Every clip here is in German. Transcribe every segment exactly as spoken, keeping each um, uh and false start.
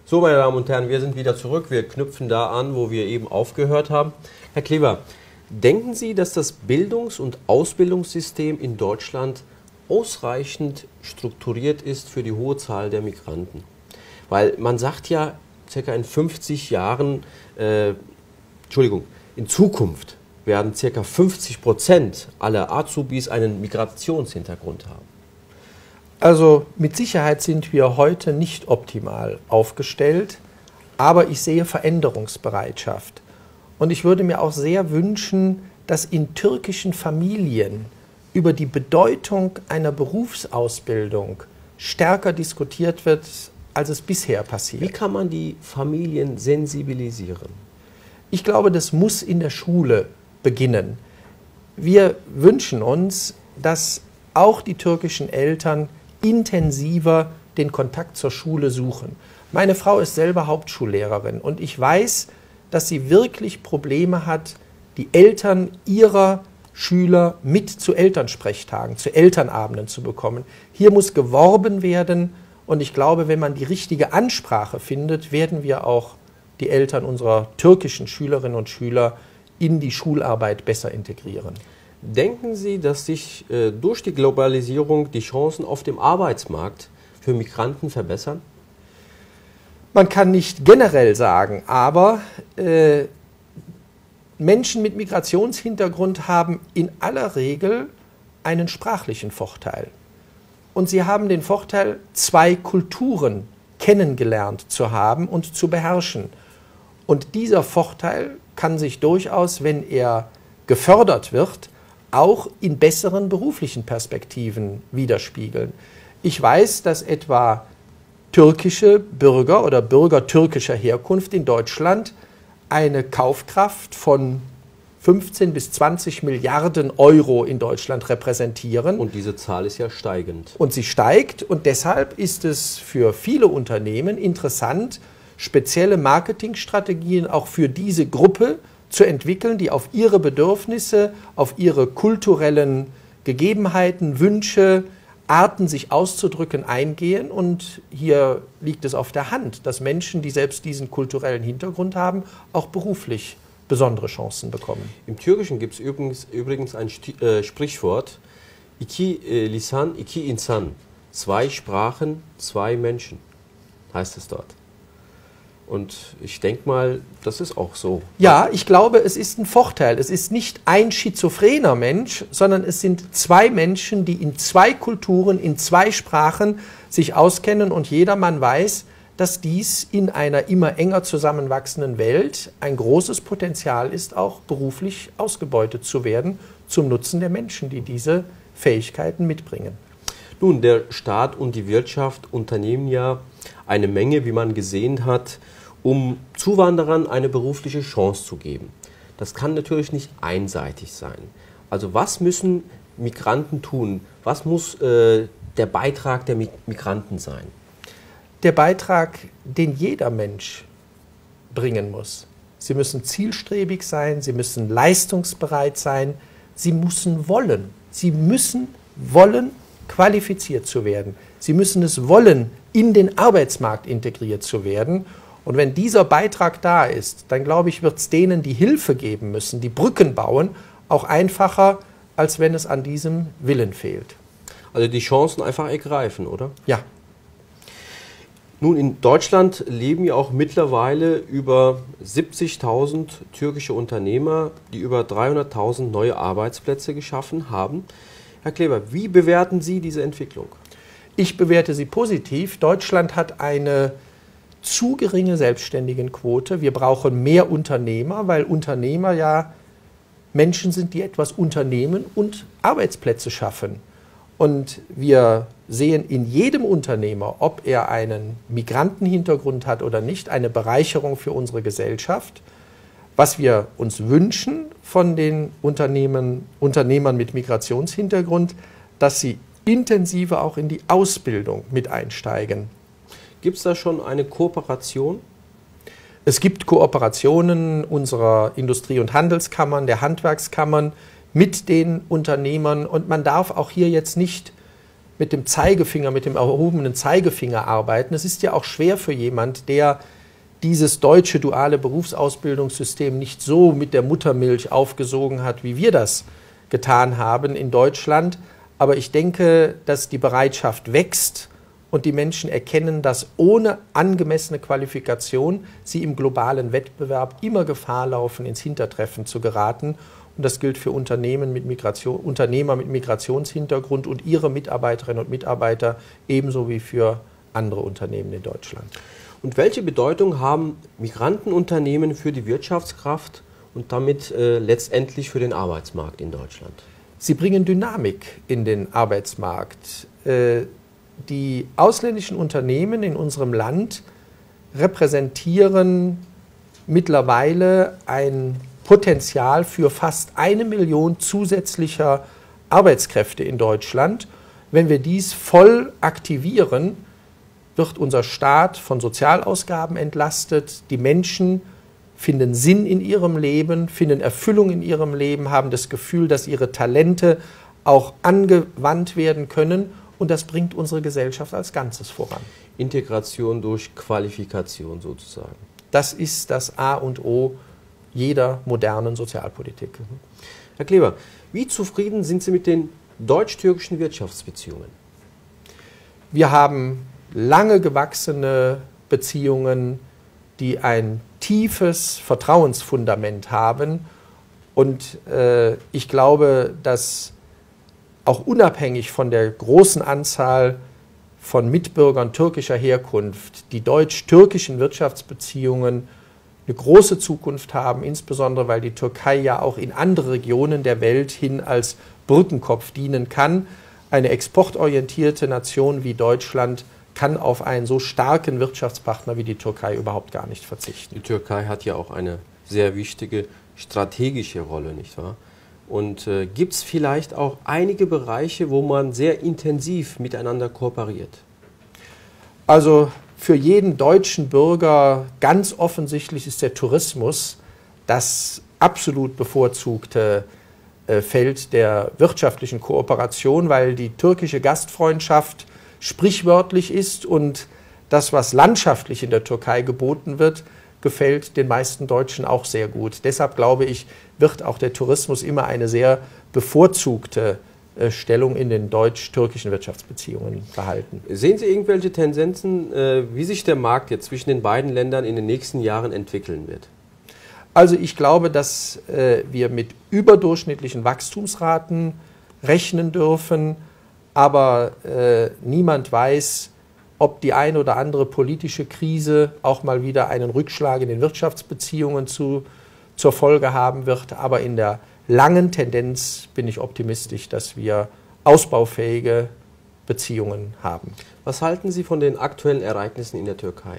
So, meine Damen und Herren, wir sind wieder zurück. Wir knüpfen da an, wo wir eben aufgehört haben. Herr Klever, denken Sie, dass das Bildungs- und Ausbildungssystem in Deutschland ausreichend strukturiert ist für die hohe Zahl der Migranten? Weil man sagt ja, circa in fünfzig Jahren, äh, Entschuldigung, in Zukunft werden circa fünfzig Prozent aller Azubis einen Migrationshintergrund haben. Also mit Sicherheit sind wir heute nicht optimal aufgestellt, aber ich sehe Veränderungsbereitschaft. Und ich würde mir auch sehr wünschen, dass in türkischen Familien über die Bedeutung einer Berufsausbildung stärker diskutiert wird, als es bisher passiert. Wie kann man die Familien sensibilisieren? Ich glaube, das muss in der Schule beginnen. Wir wünschen uns, dass auch die türkischen Eltern intensiver den Kontakt zur Schule suchen. Meine Frau ist selber Hauptschullehrerin und ich weiß, dass sie wirklich Probleme hat, die Eltern ihrer Schüler mit zu Elternsprechtagen, zu Elternabenden zu bekommen. Hier muss geworben werden und ich glaube, wenn man die richtige Ansprache findet, werden wir auch die Eltern unserer türkischen Schülerinnen und Schüler in die Schularbeit besser integrieren. Denken Sie, dass sich äh, durch die Globalisierung die Chancen auf dem Arbeitsmarkt für Migranten verbessern? Man kann nicht generell sagen, aber äh, Menschen mit Migrationshintergrund haben in aller Regel einen sprachlichen Vorteil. Und sie haben den Vorteil, zwei Kulturen kennengelernt zu haben und zu beherrschen. Und dieser Vorteil kann sich durchaus, wenn er gefördert wird, auch in besseren beruflichen Perspektiven widerspiegeln. Ich weiß, dass etwa türkische Bürger oder Bürger türkischer Herkunft in Deutschland eine Kaufkraft von fünfzehn bis zwanzig Milliarden Euro in Deutschland repräsentieren. Und diese Zahl ist ja steigend. Und sie steigt und deshalb ist es für viele Unternehmen interessant, spezielle Marketingstrategien auch für diese Gruppe zu entwickeln, die auf ihre Bedürfnisse, auf ihre kulturellen Gegebenheiten, Wünsche, Arten, sich auszudrücken, eingehen. Und hier liegt es auf der Hand, dass Menschen, die selbst diesen kulturellen Hintergrund haben, auch beruflich besondere Chancen bekommen. Im Türkischen gibt es übrigens, übrigens ein Sti- äh, Sprichwort, iki äh, lisan, iki insan. Zwei Sprachen, zwei Menschen, heißt es dort. Und ich denke mal, das ist auch so. Ja, ich glaube, es ist ein Vorteil. Es ist nicht ein schizophrener Mensch, sondern es sind zwei Menschen, die in zwei Kulturen, in zwei Sprachen sich auskennen. Und jedermann weiß, dass dies in einer immer enger zusammenwachsenden Welt ein großes Potenzial ist, auch beruflich ausgebeutet zu werden, zum Nutzen der Menschen, die diese Fähigkeiten mitbringen. Nun, der Staat und die Wirtschaft unternehmen ja eine Menge, wie man gesehen hat, um Zuwanderern eine berufliche Chance zu geben. Das kann natürlich nicht einseitig sein. Also was müssen Migranten tun? Was muss äh, der Beitrag der Migranten sein? Der Beitrag, den jeder Mensch bringen muss. Sie müssen zielstrebig sein, sie müssen leistungsbereit sein, sie müssen wollen. Sie müssen wollen, qualifiziert zu werden. Sie müssen es wollen, in den Arbeitsmarkt integriert zu werden. Und wenn dieser Beitrag da ist, dann glaube ich, wird es denen, die Hilfe geben müssen, die Brücken bauen, auch einfacher, als wenn es an diesem Willen fehlt. Also die Chancen einfach ergreifen, oder? Ja. Nun, in Deutschland leben ja auch mittlerweile über siebzigtausend türkische Unternehmer, die über dreihunderttausend neue Arbeitsplätze geschaffen haben. Herr Klever, wie bewerten Sie diese Entwicklung? Ich bewerte sie positiv. Deutschland hat eine zu geringe Selbstständigenquote. Wir brauchen mehr Unternehmer, weil Unternehmer ja Menschen sind, die etwas unternehmen und Arbeitsplätze schaffen. Und wir sehen in jedem Unternehmer, ob er einen Migrantenhintergrund hat oder nicht, eine Bereicherung für unsere Gesellschaft. Was wir uns wünschen von den Unternehmen, Unternehmern mit Migrationshintergrund, dass sie intensiver auch in die Ausbildung mit einsteigen. Gibt es da schon eine Kooperation? Es gibt Kooperationen unserer Industrie- und Handelskammern, der Handwerkskammern mit den Unternehmern und man darf auch hier jetzt nicht mit dem Zeigefinger, mit dem erhobenen Zeigefinger arbeiten. Es ist ja auch schwer für jemand, der dieses deutsche duale Berufsausbildungssystem nicht so mit der Muttermilch aufgesogen hat, wie wir das getan haben in Deutschland. Aber ich denke, dass die Bereitschaft wächst und die Menschen erkennen, dass ohne angemessene Qualifikation sie im globalen Wettbewerb immer Gefahr laufen, ins Hintertreffen zu geraten. Und das gilt für Unternehmen mit Migration, Unternehmer mit Migrationshintergrund und ihre Mitarbeiterinnen und Mitarbeiter ebenso wie für andere Unternehmen in Deutschland. Und welche Bedeutung haben Migrantenunternehmen für die Wirtschaftskraft und damit äh, letztendlich für den Arbeitsmarkt in Deutschland? Sie bringen Dynamik in den Arbeitsmarkt. Äh, die ausländischen Unternehmen in unserem Land repräsentieren mittlerweile ein Potenzial für fast eine Million zusätzlicher Arbeitskräfte in Deutschland. Wenn wir dies voll aktivieren, wird unser Staat von Sozialausgaben entlastet. Die Menschen finden Sinn in ihrem Leben, finden Erfüllung in ihrem Leben, haben das Gefühl, dass ihre Talente auch angewandt werden können. Und das bringt unsere Gesellschaft als Ganzes voran. Integration durch Qualifikation sozusagen. Das ist das A und O jeder modernen Sozialpolitik. Herr Kleber, wie zufrieden sind Sie mit den deutsch-türkischen Wirtschaftsbeziehungen? Wir haben lange gewachsene Beziehungen, die ein tiefes Vertrauensfundament haben. Und äh, ich glaube, dass auch unabhängig von der großen Anzahl von Mitbürgern türkischer Herkunft die deutsch-türkischen Wirtschaftsbeziehungen eine große Zukunft haben, insbesondere weil die Türkei ja auch in andere Regionen der Welt hin als Brückenkopf dienen kann. Eine exportorientierte Nation wie Deutschland kann auf einen so starken Wirtschaftspartner wie die Türkei überhaupt gar nicht verzichten. Die Türkei hat ja auch eine sehr wichtige strategische Rolle, nicht wahr? Und äh, gibt es vielleicht auch einige Bereiche, wo man sehr intensiv miteinander kooperiert? Also für jeden deutschen Bürger ganz offensichtlich ist der Tourismus das absolut bevorzugte äh, Feld der wirtschaftlichen Kooperation, weil die türkische Gastfreundschaft sprichwörtlich ist und das, was landschaftlich in der Türkei geboten wird, gefällt den meisten Deutschen auch sehr gut. Deshalb glaube ich, wird auch der Tourismus immer eine sehr bevorzugte äh, Stellung in den deutsch-türkischen Wirtschaftsbeziehungen behalten. Sehen Sie irgendwelche Tendenzen, äh, wie sich der Markt jetzt zwischen den beiden Ländern in den nächsten Jahren entwickeln wird? Also ich glaube, dass äh, wir mit überdurchschnittlichen Wachstumsraten rechnen dürfen, aber äh, niemand weiß, ob die eine oder andere politische Krise auch mal wieder einen Rückschlag in den Wirtschaftsbeziehungen zu, zur Folge haben wird. Aber in der langen Tendenz bin ich optimistisch, dass wir ausbaufähige Beziehungen haben. Was halten Sie von den aktuellen Ereignissen in der Türkei?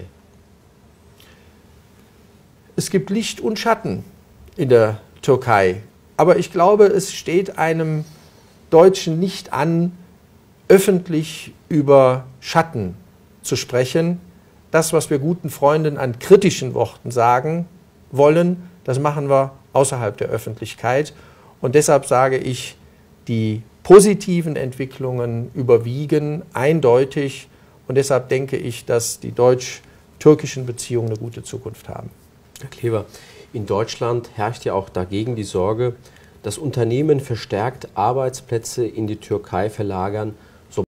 Es gibt Licht und Schatten in der Türkei. Aber ich glaube, es steht einem Deutschen nicht an, öffentlich über Schatten zu sprechen. Das, was wir guten Freunden an kritischen Worten sagen wollen, das machen wir außerhalb der Öffentlichkeit. Und deshalb sage ich, die positiven Entwicklungen überwiegen eindeutig. Und deshalb denke ich, dass die deutsch-türkischen Beziehungen eine gute Zukunft haben. Herr Kleber, in Deutschland herrscht ja auch dagegen die Sorge, dass Unternehmen verstärkt Arbeitsplätze in die Türkei verlagern,